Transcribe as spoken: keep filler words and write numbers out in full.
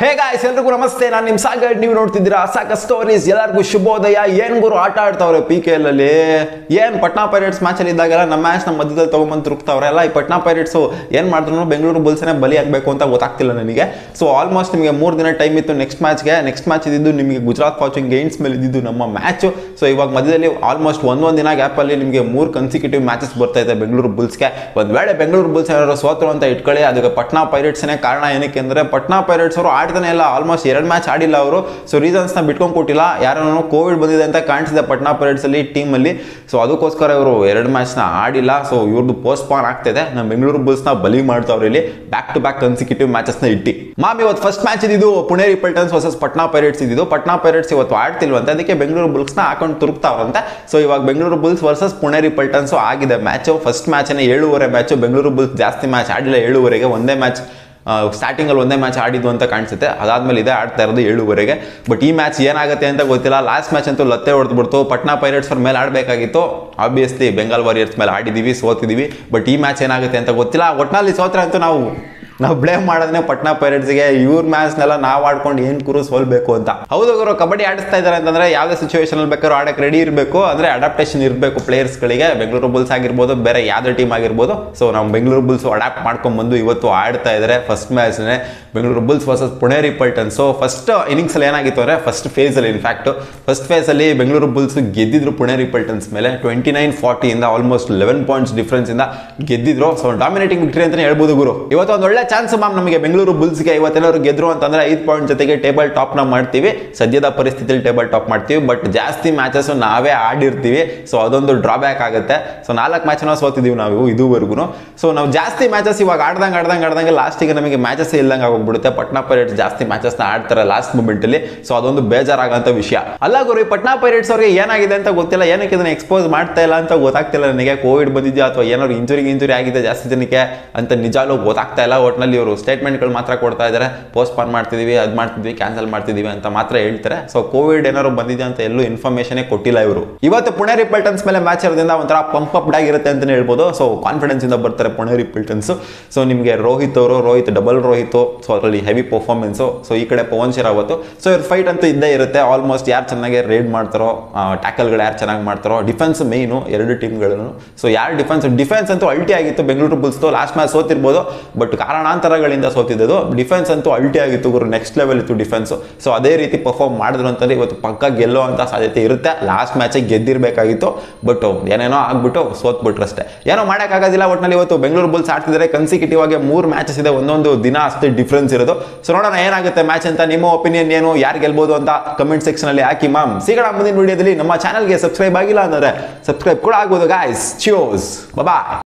Hey guys ಎಲ್ರಿಗೂ ನಮಸ್ತೆ, ನಾನು ನಿಮ್ ಸಾಗರ್. ನೀವು ನೋಡ್ತಿದ್ದೀರಾ ಸಾಗರ್ ಸ್ಟೋರೀಸ್. ಎಲ್ಲರಿಗೂ ಶುಭೋದಯ. ಏನ್ ಗುರು ಆಟ ಆಡ್ತಾವ್ರೆ ಪಿ ಕೆ ಎಲ್ ಅಲ್ಲಿ. ಏನ್ ಪಟ್ನಾ ಪೈರೇಟ್ಸ್ ಮ್ಯಾಚ್ ಅಲ್ಲಿ ಇದ್ದಾಗೆಲ್ಲ ನಮ್ಮ ಮ್ಯಾಚ್ ನಮ್ಮ ಮಧ್ಯದಲ್ಲಿ ತಗೊಂಬಂದು ತುರುಕ್ತಾವ್ರೆ ಎಲ್ಲ. ಈ ಪಟ್ನಾ ಪೈರೇಟ್ಸ್ ಏನ್ ಮಾಡಿದ್ರು ಬೆಂಗಳೂರು ಬುಲ್ಸ್ನೇ ಬಲಿ ಆಗ್ಬೇಕು ಅಂತ ಗೊತ್ತಾಗ್ತಿಲ್ಲ ನನಗೆ. ಸೊ ಆಲ್ಮೋಸ್ಟ್ ನಿಮಗೆ ಮೂರು ದಿನ ಟೈಮ್ ಇತ್ತು ನೆಕ್ಸ್ಟ್ ಮ್ಯಾಚ್ಗೆ. ನೆಕ್ಸ್ಟ್ ಮ್ಯಾಚ್ ಇದ್ದು ನಿಮಗೆ ಗುಜರಾತ್ ಫಾರ್ಚೂನ್ ಗೇಮ್ಸ್ ಮೇಲೆ ಇದ್ದಿದ್ದು ನಮ್ಮ ಮ್ಯಾಚ್. ಸೊ ಇವಾಗ ಮಧ್ಯದಲ್ಲಿ ಆಲ್ಮೋಸ್ಟ್ ಒಂದೊಂದು ದಿನ ಗ್ಯಾಪ್ ಅಲ್ಲಿ ನಿಮಗೆ ಮೂರು ಕನ್ಸಿಕ್ಯೂಟಿವ್ ಮ್ಯಾಚಸ್ ಬರ್ತಾ ಇದೆ ಬೆಂಗಳೂರು ಬುಲ್ಸ್ಗೆ. ಒಂದ್ ವೇಳೆ ಬೆಂಗಳೂರು ಬುಲ್ಸ್ ಏನಾದ್ರು ಸೋತರು ಅಂತ ಇಟ್ಕೊಳ್ಳಿ, ಅದಕ್ಕೆ ಪಟ್ನಾ ಪೈರೇಟ್ಸ್ನೇ ಕಾರಣ. ಏನಕ್ಕೆ ಅಂದ್ರೆ ಪಟ್ನಾ ಪೈರೇಟ್ಸ್ ಅವರು ಆಡ್ತಾನೆ ಇಲ್ಲ, ಆಲ್ಮೋಸ್ಟ್ ಎರಡು ಮ್ಯಾಚ್ ಆಡಿಲ್ಲ ಅವರು. ಸೊ ರೀಸನ್ಸ್ ನ ಬಿಟ್ಕೊಂಡು ಕೊಟ್ಟಿಲ್ಲ. ಯಾರೋ ಕೋವಿಡ್ ಬಂದಿದೆ ಅಂತ ಕಾಣಿಸಿದೆ ಪಟ್ನಾ ಪೈರೇಟ್ಸ್ ಅಲ್ಲಿ ಟೀಮ್ ಅಲ್ಲಿ. ಸೊ ಅದಕ್ಕೋಸ್ಕರ ಇವರು ಎರಡು ಮ್ಯಾಚ್ ನ ಆಡಿಲ್ಲ. ಸೊ ಇವ್ರದ್ದು ಪೋಸ್ಟ್ಪಾನ್ ಆಗ್ತಿದೆ. ನಮ್ಮ ಬೆಂಗಳೂರು ಬುಲ್ಸ್ ನ ಬಲಿ ಮಾಡ್ತಾವ್ರೆ ಇಲ್ಲಿ back to back consecutive matches ನ ಇಟ್ಟಿ. ಮಾಮ್ ಇವತ್ತು ಫಸ್ಟ್ ಮ್ಯಾಚ್ ಇದ್ದು ಪುಣೆ ರಿಪಲ್ಟನ್ಸ್ ವರ್ಸಸ್ ಪಟ್ನಾ ಪೈರೇಟ್ಸ್ ಇದ್ದು. ಪಟ್ನಾ ಪೈರೇಟ್ಸ್ ಇವತ್ತು ಆಡ್ತಿಲ್ವಂತೆ, ಅದಕ್ಕೆ ಬೆಂಗಳೂರು ಬುಲ್ಸ್ ನ ಹಾಕೊಂಡು ತುರುಕ್ತಾವ್ರಂತೆ. ಸೊ ಇವಾಗ ಬೆಂಗಳೂರು ಬುಲ್ಸ್ ವರ್ಸಸ್ ಪುಣೆ ರಿಪಲ್ಟನ್ಸ್ ಆಗಿದೆ ಮ್ಯಾಚ್. ಫಸ್ಟ್ ಮ್ಯಾಚ್ ಏಳುವರೆ ಮ್ಯಾಚ್. ಬೆಂಗಳೂರು ಬುಲ್ಸ್ ಜಾಸ್ತಿ ಮ್ಯಾಚ್ ಆಡಿಲ್ಲ ಏಳುವರೆಗೆ, ಒಂದೇ ಮ್ಯಾಚ್ ಸ್ಟಾರ್ಟಿಂಗ್ ಅಲ್ಲಿ ಒಂದೇ ಮ್ಯಾಚ್ ಆಡಿದ್ದು ಅಂತ ಕಾಣಿಸುತ್ತೆ. ಅದಾದ್ಮೇಲೆ ಇದೇ ಆಡ್ತಾ ಇರೋದು ಏಳುವರೆಗೆ. ಬಟ್ ಈ ಮ್ಯಾಚ್ ಏನಾಗುತ್ತೆ ಅಂತ ಗೊತ್ತಿಲ್ಲ. ಲಾಸ್ಟ್ ಮ್ಯಾಚ್ ಅಂತೂ ಲತ್ತೆ ಹೊಡೆದ್ಬಿಡ್ತು. ಪಟ್ನಾ ಪೈರೇಟ್ಸ್ ಅವ್ರ ಮೇಲೆ ಆಡಬೇಕಾಗಿತ್ತು. ಆಬ್ವಿಯಸ್ಲಿ ಬೆಂಗಾಲ್ ವಾರಿಯರ್ಸ್ ಮೇಲೆ ಆಡಿದೀವಿ, ಸೋತಿದೀವಿ. ಬಟ್ ಈ ಮ್ಯಾಚ್ ಏನಾಗುತ್ತೆ ಅಂತ ಗೊತ್ತಿಲ್ಲ. ಒಟ್ನಲ್ಲಿ ಸೋತ್ರೆ ಅಂತೂ ನಾವು ನಾವು ಬ್ಲೇಮ್ ಮಾಡೋದನ್ನೇ ಪಟ್ನಾ ಪೈರೇಟ್ಸ್ಗೆ. ಇವ್ರ ಮ್ಯಾಚ್ನೆಲ್ಲ ನಾವು ಆಡ್ಕೊಂಡು ಏನ್ ಕುರು ಸೋಲ್ಬೇಕು ಅಂತ. ಹೌದು ಗುರು, ಕಬಡ್ಡಿ ಆಡಿಸ್ತಾ ಇದ್ದಾರೆ ಅಂತಂದ್ರೆ ಯಾವ್ದೇ ಸಿಚುವೇಶನ್ ಅಲ್ಲಿ ಬೇಕಾದ್ರೂ ಆಡಕ್ಕೆ ರೆಡಿ ಇರಬೇಕು. ಅಂದ್ರೆ ಅಡಾಪ್ಟೇಷನ್ ಇರಬೇಕು ಪ್ಲೇಯರ್ಸ್ ಗಳಿಗೆ. ಬೆಂಗಳೂರು ಬುಲ್ಸ್ ಆಗಿರ್ಬೋದು, ಬೇರೆ ಯಾವ್ದೇ ಟೀಮ್ ಆಗಿರ್ಬೋದು. ಸೊ ನಾವು ಬೆಂಗಳೂರು ಬುಲ್ಸ್ ಅಡಾಪ್ಟ್ ಮಾಡ್ಕೊಂಡ್ ಬಂದು ಇವತ್ತು ಆಡ್ತಾ ಇದ್ದಾರೆ. First match Bengaluru bulls versus Pune ರಿಪಲ್ಟನ್ಸ್. ಫಸ್ಟ್ ಇನ್ನಿಂಗ್ಸ್ ಅಲ್ಲಿ ಏನಾಗಿತ್ತು ಅಂದ್ರೆ ಫಸ್ಟ್ ಫೇಸ್ ಅಲ್ಲಿ ಇನ್ಫ್ಯಾಕ್ಟ್ ಫಸ್ಟ್ ಫೇಸ್ ಅಲ್ಲಿ ಬೆಂಗಳೂರು ಬುಲ್ಸ್ ಗೆದ್ದಿದ್ರು ಪುಣೆ ರಿಪಲ್ಟನ್ಸ್ ಮೇಲೆ ಟ್ವೆಂಟಿ ನೈನ್ ಫಾರ್ಟಿ ಇಂದ ಆಲ್ಮೋಸ್ಟ್ ಲೆವೆನ್ ಪಾಯಿಂಟ್ಸ್ ಡಿಫರೆನ್ಸ್ ಇಂದ ಗೆದ್ದಿದ್ರು. ಸೊ ಡಾಮಿನೇಟಿಂಗ್ ವಿಕ್ಟರಿ ಅಂತಾನೆ ಹೇಳ್ಬೋದು ಗುರು. ಇವತ್ತು ಒಂದು ಒಳ್ಳೆ ಚಾನ್ಸ್ ಮ್ಯಾಮ್ ನಮಗೆ ಬೆಂಗಳೂರು ಬುಲ್ಸ್ಗೆ. ಇವತ್ತೆಲ್ಲರೂ ಗೆದ್ರು ಅಂತಂದ್ರೆ ಐದು ಪಾಯಿಂಟ್ ಜೊತೆಗೆ ಟೇಬಲ್ ಟಾಪ್ ನ ಮಾಡ್ತೀವಿ. ಸದ್ಯದ ಪರಿಸ್ಥಿತಿಯಲ್ಲಿ ಟೇಬಲ್ ಟಾಪ್ ಮಾಡ್ತೀವಿ. ಬಟ್ ಜಾಸ್ತಿ ಮ್ಯಾಚಸ್ ನಾವೇ ಆಡಿರ್ತೀವಿ. ಸೊ ಅದೊಂದು ಡ್ರಾಬ್ಯಾಕ್ ಆಗುತ್ತೆ. ಸೊ ನಾಲ್ಕು ಮ್ಯಾಚ್ ನಾವು ಸೋತಿದೀವಿ ನಾವು ಇದುವರೆಗೂ. ಸೊ ನಾವು ಜಾಸ್ತಿ ಮ್ಯಾಚಸ್ ಇವಾಗ ಆಡ್ದಂಗೆ ಆಡ್ದಂಗೆ ಆಡ್ದಂಗೆ ಲಾಸ್ಟಿಗೆ ನಮಗೆ ಮ್ಯಾಚಸ್ ಇಲ್ದಂಗೆ ಆಗೋಗ್ಬಿಡುತ್ತೆ. ಪಟ್ನಾ ಪೈರೇಟ್ಸ್ ಜಾಸ್ತಿ ಮ್ಯಾಚಸ್ ನ ಆಡ್ತಾರೆ ಲಾಸ್ಟ್ ಮೂಮೆಂಟ್ ಅಲ್ಲಿ. ಸೊ ಅದೊಂದು ಬೇಜಾರಾಗಂತ ವಿಷಯ ಅಲ್ಲ ಗುರು. ಪಟ್ನಾ ಪೈರೇಟ್ಸ್ ಅವ್ರಿಗೆ ಏನಾಗಿದೆ ಅಂತ ಗೊತ್ತಿಲ್ಲ, ಏನಕ್ಕೆ ಇದನ್ನ ಎಕ್ಸ್ಪೋಸ್ ಮಾಡ್ತಾ ಇಲ್ಲ ಅಂತ ಗೊತ್ತಾಗ್ತಿಲ್ಲ ನನಗೆ. ಕೋವಿಡ್ ಬಂದಿದ್ಯಾ ಅಥವಾ ಏನಾದ್ರು ಇಂಜುರಿ ಇಂಜುರಿ ಆಗಿದೆ ಜಾಸ್ತಿ ಜನಕ್ಕೆ ಅಂತ ನಿಜಾಲು ಗೊತ್ತಾಗ್ತಾ ಇಲ್ಲ. ಒಟ್ನಲ್ಲಿ ಇವರು ಸ್ಟೇಟ್ಮೆಂಟ್ಗಳು ಮಾತ್ರ ಕೊಡ್ತಾ ಇದ್ದಾರೆ. ಪೋಸ್ಟ್ಪಾನ್ ಮಾಡ್ತಿದೀವಿ, ಅದ್ ಮಾಡ್ತಿದ್ವಿ, ಕ್ಯಾನ್ಸಲ್ ಮಾಡ್ತಿದೀವಿ ಅಂತ ಮಾತ್ರ ಹೇಳ್ತಾರೆ. ಸೊ ಕೋವಿಡ್ ಏನಾದ್ರು ಬಂದಿದೆ ಅಂತ ಎಲ್ಲೂ ಇನ್ಫಾರ್ಮೇಶನ್ ಕೊಟ್ಟಿಲ್ಲ ಇವರು. ಇವತ್ತು ಪುಣೆ ರಿಪಲ್ಟನ್ಸ್ ಮೇಲೆ ಮ್ಯಾಚ್ ಇರೋದ್ರಿಂದ ಒಂಥರ ಪಂಪ್ ಅಪ್ ಆಗಿರುತ್ತೆ ಅಂತಾನೆ ಹೇಳ್ಬೋದು. ಸೊ ಕಾನ್ಫಿಡೆನ್ಸ್ ಇಂದ ಬರ್ತಾರೆ ಪುಣೆ ರಿಪಲ್ಟನ್ಸ್. ಸೊ ನಿಮಗೆ ರೋಹಿತ್ ಅವರು ರೋಹಿತ್ ಡಬಲ್ ರೋಹಿತ್, ಸೊ ಅದರಲ್ಲಿ ಹೆವಿ ಪರ್ಫಾರ್ಮೆನ್ಸ್. ಸೊ ಈ ಕಡೆ ಪವನ್ ಶರಾವತ್. ಸೊ ಇವ್ರ ಫೈಟ್ ಅಂತೂ ಇದ್ದೇ ಇರುತ್ತೆ. ಆಲ್ಮೋಸ್ಟ್ ಯಾರು ಚೆನ್ನಾಗಿ ರೇಡ್ ಮಾಡ್ತಾರೋ, ಟ್ಯಾಕಲ್ಗಳು ಯಾರು ಚೆನ್ನಾಗಿ ಮಾಡ್ತಾರೋ. ಡಿಫೆನ್ಸ್ ಮೇಯ್ನು ಎರಡು ಟೀಮ್ಗಳನ್ನು. ಸೊ ಯಾರು ಡಿಫೆನ್ಸ್ ಡಿಫೆನ್ಸ್ ಅಂತೂ ಅಲ್ಟಿ ಆಗಿತ್ತು ಬೆಂಗಳೂರು ಬುಲ್ಸ್. ಲಾಸ್ಟ್ ಮ್ಯಾಚ್ ಸೋತಿರ್ಬೋದು, ಬಟ್ ಕಾರಣಾಂತರಗಳಿಂದ ಸೋತಿದ್ದು. ಡಿಫೆನ್ಸ್ ಅಂತೂ ಅಲ್ಟಿ ಆಗಿತ್ತು ಗುರು, ನೆಕ್ಸ್ಟ್ ಲೆವೆಲ್ ಇತ್ತು ಡಿಫೆನ್ಸ್. ಸೊ ಅದೇ ರೀತಿ ಪರ್ಫಾರ್ಮ್ ಮಾಡಿದ್ರು ಅಂತಂದ್ರೆ ಇವತ್ತು ಪಕ್ಕ ಗೆಲ್ಲೋ ಅಂತ ಸಾಧ್ಯತೆ ಇರುತ್ತೆ. ಲಾಸ್ಟ್ ಮ್ಯಾಚ್ ಗೆದ್ದಿರ್ಬೇಕಾಗಿತ್ತು, ಬಟ್ ಏನೇನೋ ಆಗ್ಬಿಟ್ಟು ಸೋತ್ಬಿಟ್ರು ಅಷ್ಟೇ. ಏನೋ ಮಾಡೋಕ್ಕಾಗೋದಿಲ್ಲ. ಒಟ್ಟಿನಲ್ಲಿ ಇವತ್ತು ಬೆಂಗಳೂರು ಬುಲ್ಸ್ ಆಡ್ತಿದ್ದಾರೆ. ಕನ್ಸಿಕ್ಯೂಟಿವ್ ಆಗಿ ಮೂರು ಮ್ಯಾಚಸ್ ಇದೆ, ಒಂದೊಂದು ದಿನ ಅಷ್ಟೇ ಡಿಫ್ರೆನ್ಸ್ ಇರೋದು. ಸೊ ನೋಡೋಣ ಏನಾಗುತ್ತೆ ಮ್ಯಾಚ್ ಅಂತ. ನಿಮ್ಮ ಒಪಿನಿಯನ್ ಏನು, ಯಾರು ಗೆಲ್ಬಹುದು ಅಂತ ಕಮೆಂಟ್ ಸೆಕ್ಷನ್ ಅಲ್ಲಿ ಹಾಕಿ ಮ್ಯಾಮ್. ಸಿಗೋಣ ಮುಂದಿನ ವಿಡಿಯೋದಲ್ಲಿ. ನಮ್ಮ ಚಾನಲ್ಗೆ ಸಬ್ಸ್ಕ್ರೈಬ್ ಆಗಿಲ್ಲ ಅಂದ್ರೆ ಸಬ್ಸ್ಕ್ರೈಬ್ ಕೂಡ ಆಗ್ಬೋದು ಗಾಯ್ಸ್. ಚಿಯೋಸ್, ಬಾಯ್.